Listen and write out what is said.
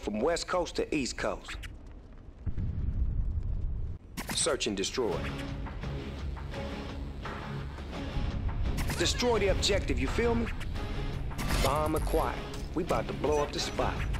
from West Coast to East Coast. Search and destroy. Destroy the objective, you feel me? Bomb acquired. We about to blow up the spot.